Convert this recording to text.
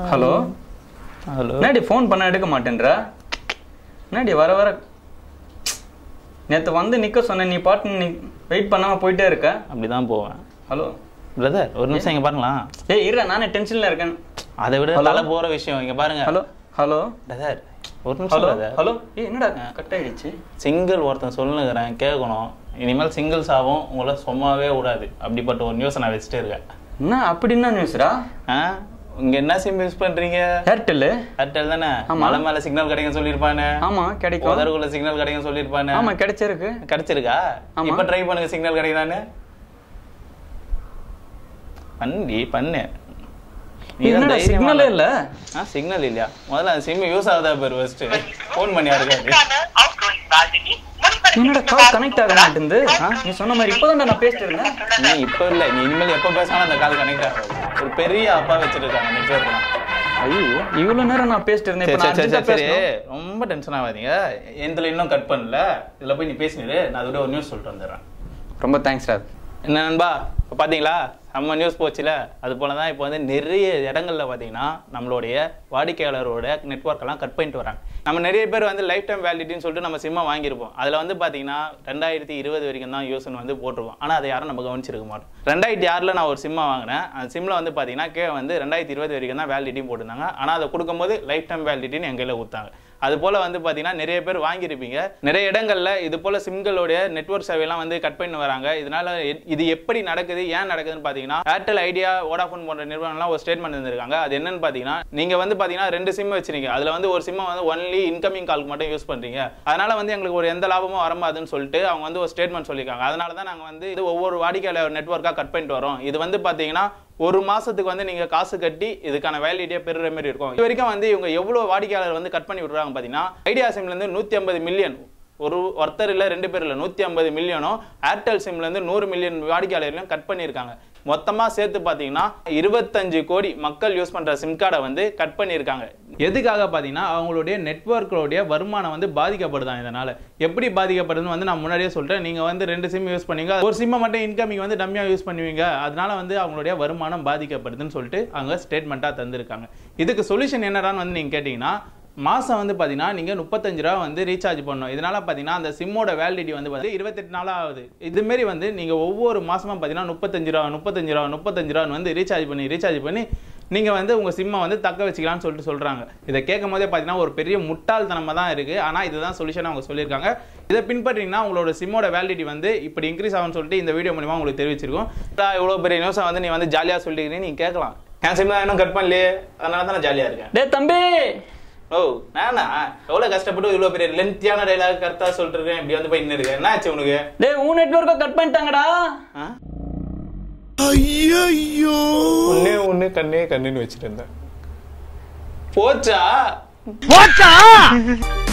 Hello hello என்னடி phone பண்ண எடுக்க மாட்டேன்றா? என்னடி வர வர நேற்று வந்து நிற்க சொன்னேன், நீ பாட்டு நீ வெயிட் பண்ணாமல் போயிட்டே இருக்க. அப்படிதான் போவேன். ஹலோ பிரதர், ஒரு நிமிஷம் இங்கே பாருங்களா. ஏய் இருடா, நானே டென்ஷனில் இருக்கேன். அதை விட தலை போகிற விஷயம் இங்கே பாருங்க. ஹலோ ஹலோ பிரதர், ஒரு நிமிஷம் பிரதர். ஹலோ ஏய் என்னடா கட் ஆகிடுச்சு? சிங்கிள் ஒருத்தன் சொல்லுங்கிறேன், கேட்கணும். இனிமேல் சிங்கிள்ஸ் ஆகும், உங்களை சும்மாவே விடாது. அப்படிப்பட்ட ஒரு நியூஸை நான் வச்சுட்டே இருக்கேன். என்ன அப்படின்னா நியூஸ்ரா? இங்க என்ன சிம் யூஸ் பண்றீங்க? ஏர்டெல். ஏர்டெல் தானே? மலை மேல சிக்னல் கிடைக்கும் சொல்லிருப்பானே. ஆமா கிடைக்கும். உதறுக்குள்ள சிக்னல் கிடைக்கும் சொல்லிருப்பானே. ஆமா கிடைச்சிருக்கு. கிடைச்சிருக்கா? இப்ப ட்ரை பண்ணுங்க, சிக்னல் கிடைக்குதானே. பண்ணு. என்னடா சிக்னலே இல்ல? சிக்னல் இல்லையா? முதல்ல அந்த சிம் யூஸ் ஆகுதா பாரு ஃபர்ஸ்ட். ஃபோன் பண்ணி இருக்காரு. என்னடா கால் கனெக்ட் ஆக மாட்டேங்குது? நீ சொன்ன மாதிரி இப்போதான் நான் பேசிட்டு இருந்தேன். நீ இப்ப இல்ல, நீ இனிமேல் எப்ப பேசினாலும் அந்த கால் கனெக்ட் ஆகாது. ஒரு பெரிய அப்பா வச்சிருக்காங்க நெட்வொர்க்லாம். ஐயோ இவ்வளவு நேரம் நான் பேசிட்டு இருந்தேன். சரி ரொம்ப டென்ஷன் ஆகாதீங்க. எந்தில் இன்னும் கட் பண்ணல, இதுல போய் நீ பேசினிரு. நான் அதோட ஒரு நியூஸ் சொல்லிட்டு வந்துடுறேன். ரொம்ப தேங்க்ஸ் ராத். என்ன நண்பா, இப்போ பார்த்தீங்களா நம்ம நியூஸ் போச்சுல? அது போல தான் இப்போ வந்து நிறைய இடங்கள்ல பார்த்தீங்கன்னா நம்மளுடைய வாடிக்கையாளரோட நெட்வொர்க்கெல்லாம் கட் பண்ணிட்டு வராங்க. நம்ம நிறைய பேர் வந்து லைஃப் டைம் வேலிடிட்டின்னு சொல்லிட்டு நம்ம சிம்மை வாங்கியிருப்போம். அதில் வந்து பார்த்தீங்கன்னா 2020 வரைக்கும் தான் யூஸ்ன்னு வந்து போட்டிருப்போம். ஆனால் அதை யாரும் நம்ம கவனிச்சிருக்க மாட்டோம். 2006 நான் ஒரு சிம்மை வாங்கினேன். அந்த சிம்மில் வந்து பார்த்தீங்கன்னா வந்து 2020 வரைக்கும் தான் வேலிடிட்டியும் போட்டிருந்தாங்க. ஆனால் அதை கொடுக்கும்போது லைஃப் டைம் வேலிடிட்டின்னு என் கையில் கொடுத்தாங்க. அது போல வந்து பார்த்தீங்கன்னா நிறைய பேர் வாங்கியிருப்பீங்க. நிறைய இடங்கள்ல இது போல சிம்களுடைய நெட்வொர்க் சேவையெல்லாம் வந்து கட் பண்ணி வராங்க. இதனால இது எப்படி நடக்குது, ஏன் நடக்குதுன்னு பார்த்தீங்கன்னா ஏர்டெல், ஐடியா, வோடாஃபோன் போன்ற நிறுவனம்லாம் ஒரு ஸ்டேட்மெண்ட் இருந்திருக்காங்க. அது என்னன்னு பார்த்தீங்கன்னா, நீங்க வந்து பார்த்தீங்கன்னா 2 சிம் வச்சிருக்கீங்க. அதுல வந்து ஒரு சிம்மை வந்து ஒன்லி இன்கமிங் கால்க்கு மட்டும் யூஸ் பண்றீங்க. அதனால வந்து எங்களுக்கு ஒரு எந்த லாபமும் வரமாதுன்னு சொல்லிட்டு அவங்க வந்து ஒரு ஸ்டேட்மெண்ட் சொல்லியிருக்காங்க. அதனால தான் நாங்கள் வந்து இது ஒவ்வொரு வாடிக்கையாளர் நெட்வொர்க்காக கட் பண்ணிட்டு வரோம். இது வந்து பார்த்தீங்கன்னா ஒரு மாசத்துக்கு வந்து நீங்க காசு கட்டி இதுக்கான வேலிடிட்டியை பெறுற மாதிரி இருக்கும். இது வரைக்கும் வந்து இவங்க எவ்வளவு வாடிக்கையாளர் வந்து கட் பண்ணி விடுறாங்க பார்த்தீங்கன்னா, ஐடியா சிம்ல இருந்து 150 மில்லியன், ஒருத்தர் இல்ல 2 பேர் இல்ல 150 மில்லியனும், ஏர்டெல் சிம்ல இருந்து 100 மில்லியன் வாடிக்கையாளர்களையும் கட் பண்ணியிருக்காங்க. மொத்தமா சேர்த்து பார்த்தீங்கன்னா 25 கோடி மக்கள் யூஸ் பண்ற சிம் கார்டை வந்து கட் பண்ணியிருக்காங்க. எதுக்காக பார்த்தீங்கன்னா அவங்களுடைய நெட்வொர்க்கோடைய வருமானம் வந்து பாதிக்கப்படுதான். இதனால எப்படி பாதிக்கப்படுதுன்னு வந்து நான் முன்னாடியே சொல்றேன். நீங்க வந்து 2 சிம் யூஸ் பண்ணீங்க, ஒரு சிம்மை மட்டும் இன்கமிங் வந்து டம்மியா யூஸ் பண்ணுவீங்க. அதனால வந்து அவங்களுடைய வருமானம் பாதிக்கப்படுதுன்னு சொல்லிட்டு அவங்க ஸ்டேட்மெண்ட்டா தந்திருக்காங்க. இதுக்கு சொல்யூஷன் என்னடான்னு வந்து நீங்க கேட்டீங்கன்னா, மாதம் வந்து பார்த்தீங்கன்னா நீங்கள் 35 ரூபா வந்து ரீசார்ஜ் பண்ணணும். இதனால் பார்த்தீங்கன்னா அந்த சிம்மோட வேலிடிட்டி வந்து 28 நாளாக ஆகுது. இதுமாரி வந்து நீங்கள் ஒவ்வொரு மாதமாக பார்த்தீங்கன்னா 35 ரூபா வந்து ரீசார்ஜ் பண்ணி நீங்கள் வந்து உங்கள் சிம்மை வந்து தக்க வச்சுக்கலாம்னு சொல்கிறாங்க. இதை கேட்கும் போதே பார்த்தீங்கன்னா ஒரு பெரிய முட்டாள்தனமாக தான் இருக்குது. ஆனால் இதுதான் சொல்யூஷன் அவங்க சொல்லியிருக்காங்க. இதை பின்பற்றிங்கன்னா உங்களோட சிம்மோட வேலிடிட்டி வந்து இப்படி இன்க்ரீஸ் ஆகும்னு சொல்லிட்டு இந்த வீடியோ மூலமாக உங்களுக்கு தெரிவிச்சிருக்கோம். இவ்வளோ பெரிய நியூஸை வந்து நீ வந்து ஜாலியாக சொல்லிக்கிறீங்க, நீங்கள் கேட்கலாம். என் சிம் தான் இன்னும் கட் பண்ணலையே, அதனால தான் நான் ஜாலியாக இருக்கேன். டே தம்பி, ஓ நானா எவ்வளவு கஷ்டப்பட்டு இவ்வளவு பெரிய லென்த்தியான டைலாக் கரெக்டா சொல்லிட்டு இருக்கேன். இப்படி வந்து போய் நின்னு இருக்கேன். என்ன ஆச்சு உனக்கு? டேய் உன் நெட்வொர்க்க கட் பண்ணிட்டாங்கடா. ஐயோ ஒண்ணே கண்ணுன்னு வச்சிட்டு இருந்தேன். போச்சா